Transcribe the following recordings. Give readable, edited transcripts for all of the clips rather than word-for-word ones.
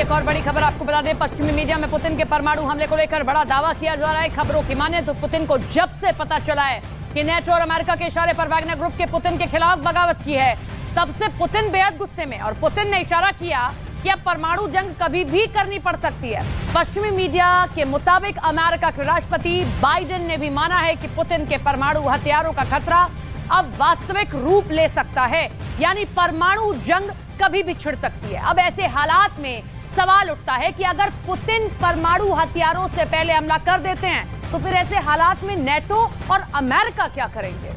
एक और बड़ी खबर आपको बता दें, पश्चिमी मीडिया में पुतिन के परमाणु हमले को लेकर बड़ा दावा किया जा रहा है। खबरों की माने तो पुतिन को जब से पता चला है कि नेटो और अमेरिका के इशारे पर वैगनर ग्रुप के पुतिन के खिलाफ बगावत की है, तब से पुतिन बेहद गुस्से में, और पुतिन ने इशारा किया कि अब परमाणु जंग कभी भी करनी पड़ सकती है। पश्चिमी मीडिया के मुताबिक अमेरिका के राष्ट्रपति बाइडेन ने भी माना है कि पुतिन के परमाणु हथियारों का खतरा अब वास्तविक रूप ले सकता है, यानी परमाणु जंग कभी भी छिड़ सकती है। अब ऐसे हालात में सवाल उठता है कि अगर पुतिन परमाणु हथियारों से पहले हमला कर देते हैं तो फिर ऐसे हालात में नेटो और अमेरिका क्या करेंगे?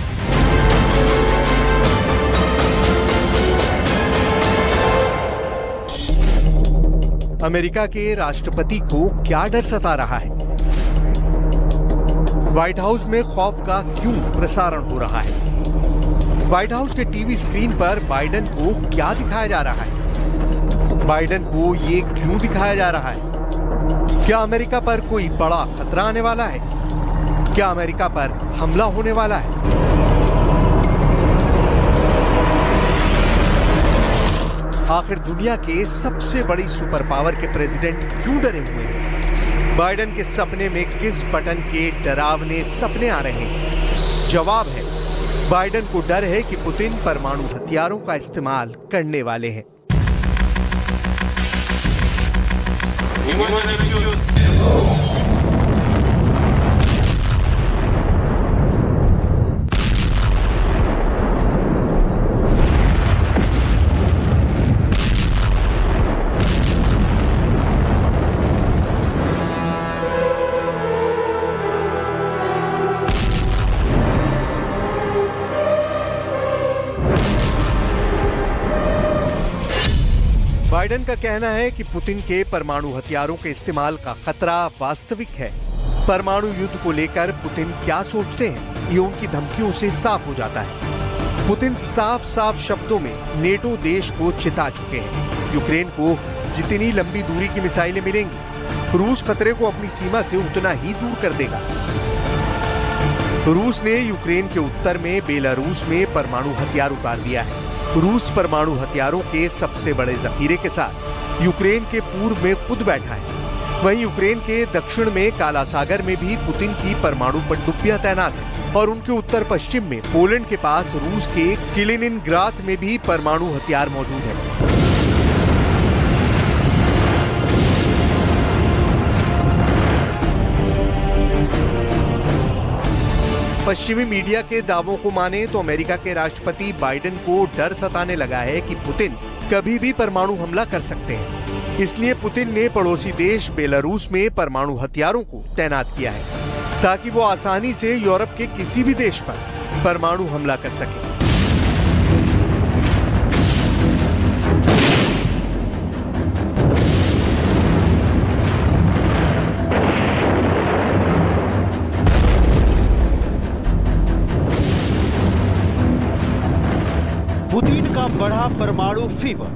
अमेरिका के राष्ट्रपति को क्या डर सता रहा है? व्हाइट हाउस में खौफ का क्यों प्रसारण हो रहा है? व्हाइट हाउस के टीवी स्क्रीन पर बाइडेन को क्या दिखाया जा रहा है? बाइडेन को ये क्यों दिखाया जा रहा है? क्या अमेरिका पर कोई बड़ा खतरा आने वाला है? क्या अमेरिका पर हमला होने वाला है? आखिर दुनिया के सबसे बड़ी सुपर पावर के प्रेसिडेंट क्यों डरे हुए हैं? बाइडेन के सपने में किस बटन के डरावने सपने आ रहे हैं? जवाब है, बाइडेन को डर है कि पुतिन परमाणु हथियारों का इस्तेमाल करने वाले हैं। बाइडेन का कहना है कि पुतिन के परमाणु हथियारों के इस्तेमाल का खतरा वास्तविक है। परमाणु युद्ध को लेकर पुतिन क्या सोचते हैं, ये उनकी धमकियों से साफ हो जाता है। पुतिन साफ साफ शब्दों में नेटो देश को चिता चुके हैं। यूक्रेन को जितनी लंबी दूरी की मिसाइलें मिलेंगी, रूस खतरे को अपनी सीमा से उतना ही दूर कर देगा। रूस ने यूक्रेन के उत्तर में बेलारूस में परमाणु हथियार उतार दिया है। रूस परमाणु हथियारों के सबसे बड़े जखीरे के साथ यूक्रेन के पूर्व में खुद बैठा है। वहीं यूक्रेन के दक्षिण में काला सागर में भी पुतिन की परमाणु पनडुब्बियां तैनात हैं और उनके उत्तर पश्चिम में पोलैंड के पास रूस के किलिनिनग्राद में भी परमाणु हथियार मौजूद है। पश्चिमी मीडिया के दावों को माने तो अमेरिका के राष्ट्रपति बाइडेन को डर सताने लगा है कि पुतिन कभी भी परमाणु हमला कर सकते हैं। इसलिए पुतिन ने पड़ोसी देश बेलारूस में परमाणु हथियारों को तैनात किया है ताकि वो आसानी से यूरोप के किसी भी देश पर परमाणु हमला कर सके। पुतिन का बढ़ा परमाणु फीवर।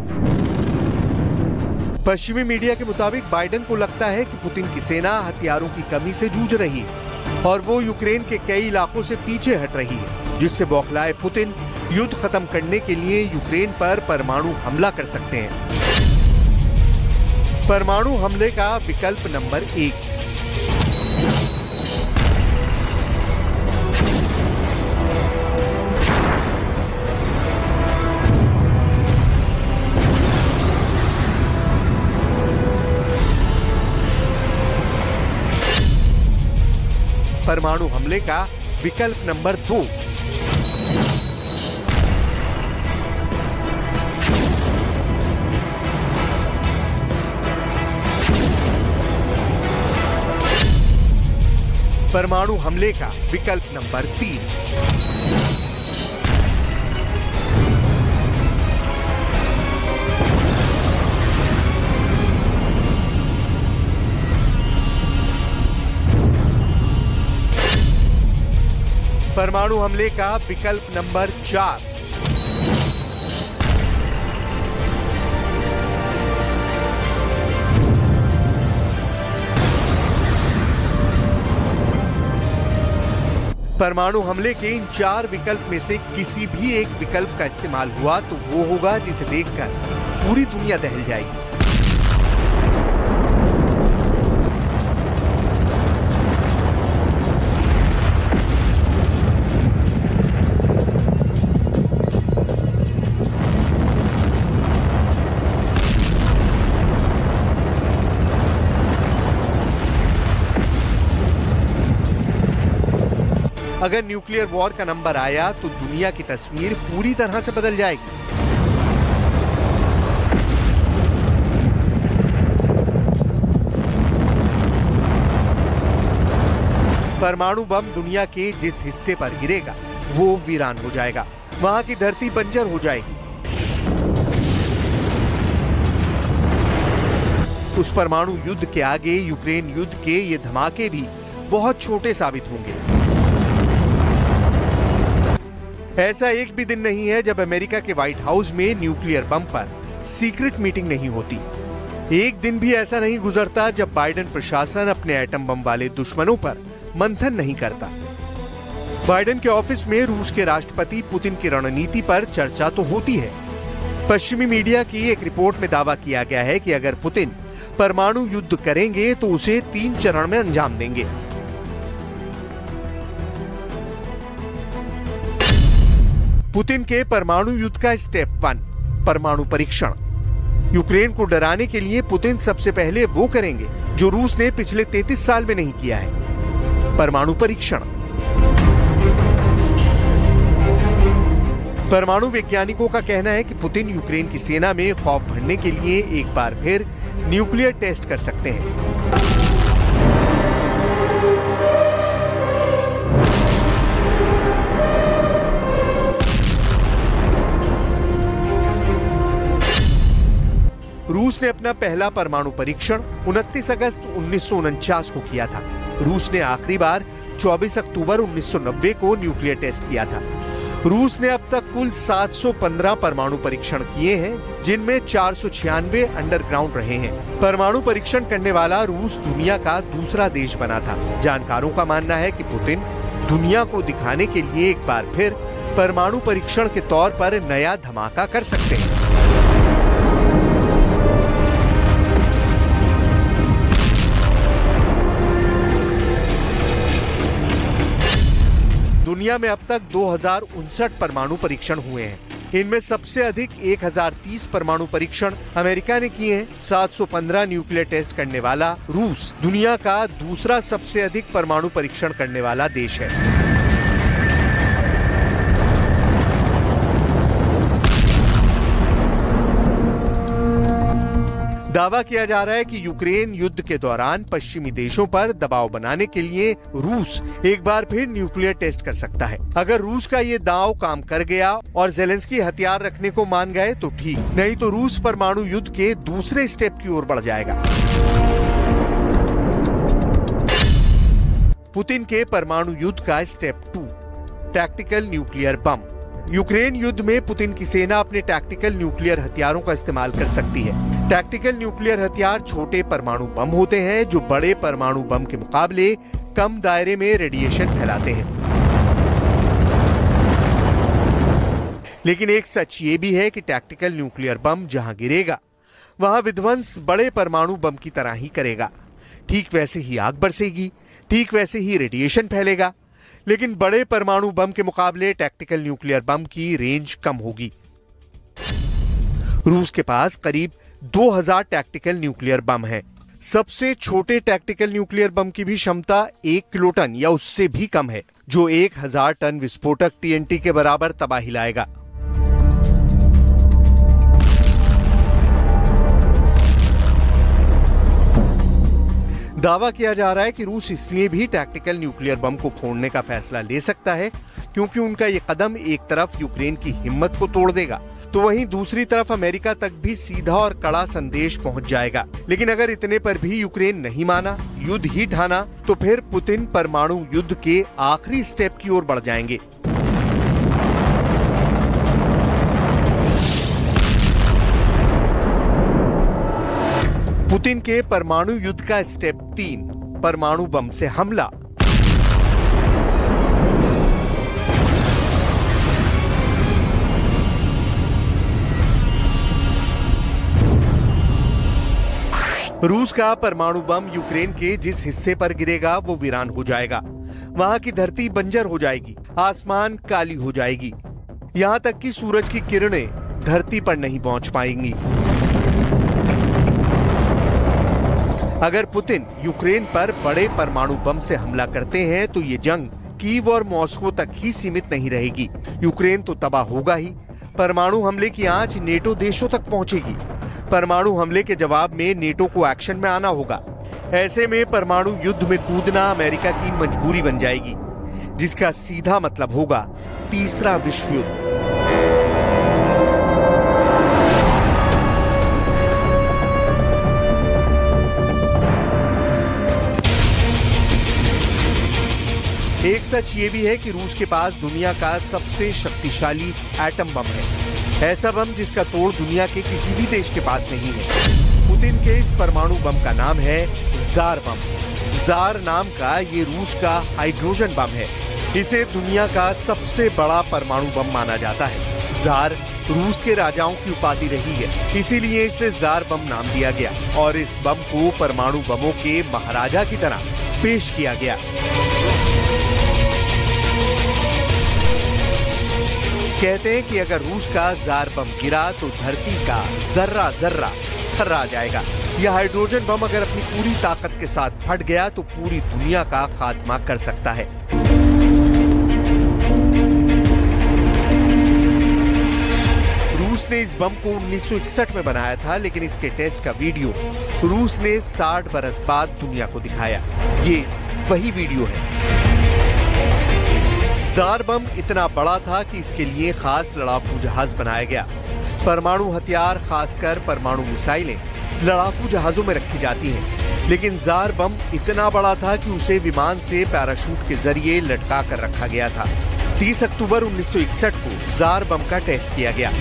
पश्चिमी मीडिया के मुताबिक बाइडेन को लगता है कि पुतिन की सेना हथियारों की कमी से जूझ रही है और वो यूक्रेन के कई इलाकों से पीछे हट रही है, जिससे बौखलाए पुतिन युद्ध खत्म करने के लिए यूक्रेन पर परमाणु हमला कर सकते हैं। परमाणु हमले का विकल्प नंबर 1। परमाणु हमले का विकल्प नंबर 2। परमाणु हमले का विकल्प नंबर 3। परमाणु हमले का विकल्प नंबर 4। परमाणु हमले के इन 4 विकल्प में से किसी भी एक विकल्प का इस्तेमाल हुआ तो वो होगा जिसे देखकर पूरी दुनिया दहल जाएगी। अगर न्यूक्लियर वॉर का नंबर आया तो दुनिया की तस्वीर पूरी तरह से बदल जाएगी। परमाणु बम दुनिया के जिस हिस्से पर गिरेगा वो वीरान हो जाएगा, वहां की धरती बंजर हो जाएगी। उस परमाणु युद्ध के आगे यूक्रेन युद्ध के ये धमाके भी बहुत छोटे साबित होंगे। ऐसा एक भी दिन नहीं है जब अमेरिका के व्हाइट हाउस में न्यूक्लियर बम पर सीक्रेट मीटिंग नहीं होती। एक दिन भी ऐसा नहीं गुजरता जब बाइडेन प्रशासन अपने एटम बम वाले दुश्मनों पर मंथन नहीं करता। बाइडेन के ऑफिस में रूस के राष्ट्रपति पुतिन की रणनीति पर चर्चा तो होती है। पश्चिमी मीडिया की एक रिपोर्ट में दावा किया गया है कि अगर पुतिन परमाणु युद्ध करेंगे तो उसे 3 चरण में अंजाम देंगे। पुतिन के परमाणु युद्ध का स्टेप 1, परमाणु परीक्षण। यूक्रेन को डराने के लिए पुतिन सबसे पहले वो करेंगे जो रूस ने पिछले 33 साल में नहीं किया है, परमाणु परीक्षण। परमाणु वैज्ञानिकों का कहना है कि पुतिन यूक्रेन की सेना में खौफ भरने के लिए एक बार फिर न्यूक्लियर टेस्ट कर सकते हैं। रूस ने अपना पहला परमाणु परीक्षण 29 अगस्त 1949 को किया था। रूस ने आखिरी बार 24 अक्टूबर 1990 को न्यूक्लियर टेस्ट किया था। रूस ने अब तक कुल 715 परमाणु परीक्षण किए हैं, जिनमें 496 अंडरग्राउंड रहे हैं। परमाणु परीक्षण करने वाला रूस दुनिया का दूसरा देश बना था। जानकारों का मानना है कि पुतिन दुनिया को दिखाने के लिए एक बार फिर परमाणु परीक्षण के तौर पर नया धमाका कर सकते हैं। दुनिया में अब तक 2059 परमाणु परीक्षण हुए हैं। इनमें सबसे अधिक 1030 परमाणु परीक्षण अमेरिका ने किए हैं। 715 न्यूक्लियर टेस्ट करने वाला रूस दुनिया का दूसरा सबसे अधिक परमाणु परीक्षण करने वाला देश है। दावा किया जा रहा है कि यूक्रेन युद्ध के दौरान पश्चिमी देशों पर दबाव बनाने के लिए रूस एक बार फिर न्यूक्लियर टेस्ट कर सकता है। अगर रूस का ये दांव काम कर गया और ज़ेलेंस्की हथियार रखने को मान गए तो ठीक, नहीं तो रूस परमाणु युद्ध के दूसरे स्टेप की ओर बढ़ जाएगा। पुतिन के परमाणु युद्ध का step 2, tactical nuclear bomb. Ukraine युद्ध में पुतिन की सेना अपने टैक्टिकल न्यूक्लियर हथियारों का इस्तेमाल कर सकती है। टैक्टिकल न्यूक्लियर हथियार छोटे परमाणु बम होते हैं जो बड़े परमाणु बम के मुकाबले कम दायरे में रेडिएशन फैलाते हैं। लेकिन एक सच ये भी है कि टैक्टिकल न्यूक्लियर बम जहां गिरेगा वहां विध्वंस बड़े परमाणु बम की तरह ही करेगा। ठीक वैसे ही आग बरसेगी, ठीक वैसे ही रेडिएशन फैलेगा, लेकिन बड़े परमाणु बम के मुकाबले टैक्टिकल न्यूक्लियर बम की रेंज कम होगी। रूस के पास करीब 2000 टैक्टिकल न्यूक्लियर बम हैं। सबसे छोटे टैक्टिकल न्यूक्लियर बम की भी क्षमता 1 किलोटन या उससे भी कम है, जो 1000 टन विस्फोटक टीएनटी के बराबर तबाही लाएगा। दावा किया जा रहा है कि रूस इसलिए भी टैक्टिकल न्यूक्लियर बम को फोड़ने का फैसला ले सकता है क्योंकि उनका ये कदम एक तरफ यूक्रेन की हिम्मत को तोड़ देगा, तो वहीं दूसरी तरफ अमेरिका तक भी सीधा और कड़ा संदेश पहुंच जाएगा। लेकिन अगर इतने पर भी यूक्रेन नहीं माना, युद्ध ही ठाना, तो फिर पुतिन परमाणु युद्ध के आखिरी स्टेप की ओर बढ़ जाएंगे। पुतिन के परमाणु युद्ध का स्टेप 3, परमाणु बम से हमला। रूस का परमाणु बम यूक्रेन के जिस हिस्से पर गिरेगा वो वीरान हो जाएगा। वहां की धरती बंजर हो जाएगी, आसमान काली हो जाएगी, यहां तक कि सूरज की किरणें धरती पर नहीं पहुंच पाएंगी। अगर पुतिन यूक्रेन पर बड़े परमाणु बम से हमला करते हैं तो ये जंग कीव और मॉस्को तक ही सीमित नहीं रहेगी। यूक्रेन तो तबाह होगा ही, परमाणु हमले की आंच नेटो देशों तक पहुंचेगी। परमाणु हमले के जवाब में नेटो को एक्शन में आना होगा। ऐसे में परमाणु युद्ध में कूदना अमेरिका की मजबूरी बन जाएगी, जिसका सीधा मतलब होगा तीसरा विश्व युद्ध। एक सच ये भी है कि रूस के पास दुनिया का सबसे शक्तिशाली एटम बम है, ऐसा बम जिसका तोड़ दुनिया के किसी भी देश के पास नहीं है। पुतिन के इस परमाणु बम का नाम है जार बम। जार नाम का ये रूस का हाइड्रोजन बम है। इसे दुनिया का सबसे बड़ा परमाणु बम माना जाता है। जार रूस के राजाओं की उपाधि रही है, इसीलिए इसे जार बम नाम दिया गया और इस बम को परमाणु बमों के महाराजा की तरह पेश किया गया। कहते हैं कि अगर रूस का जार बम गिरा तो धरती का जर्रा जर्रा थर्रा जाएगा। यह हाइड्रोजन बम अगर अपनी पूरी ताकत के साथ फट गया तो पूरी दुनिया का खात्मा कर सकता है। रूस ने इस बम को 1961 में बनाया था, लेकिन इसके टेस्ट का वीडियो रूस ने 60 बरस बाद दुनिया को दिखाया। ये वही वीडियो है। जार बम इतना बड़ा था कि इसके लिए खास लड़ाकू जहाज बनाया गया। परमाणु हथियार, खासकर परमाणु मिसाइलें लड़ाकू जहाजों में रखी जाती हैं, लेकिन जार बम इतना बड़ा था कि उसे विमान से पैराशूट के जरिए लटका कर रखा गया था। 30 अक्टूबर 1961 को जार बम का टेस्ट किया गया।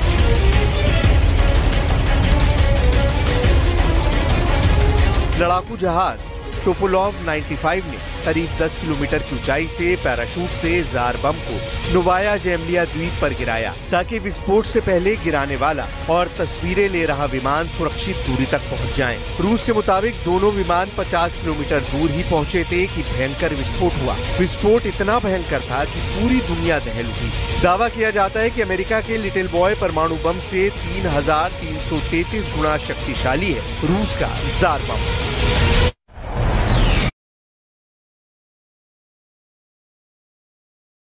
लड़ाकू जहाज टोपोलोव 95 ने करीब 10 किलोमीटर की ऊंचाई से पैराशूट से जार बम को नोवाया जेमलिया द्वीप पर गिराया, ताकि विस्फोट से पहले गिराने वाला और तस्वीरें ले रहा विमान सुरक्षित दूरी तक पहुंच जाएं। रूस के मुताबिक दोनों विमान 50 किलोमीटर दूर ही पहुंचे थे कि भयंकर विस्फोट हुआ। विस्फोट इतना भयंकर था कि पूरी दुनिया दहल उठी। दावा किया जाता है कि अमेरिका के लिटिल बॉय परमाणु बम से 3333 गुना शक्तिशाली है रूस का जार बम।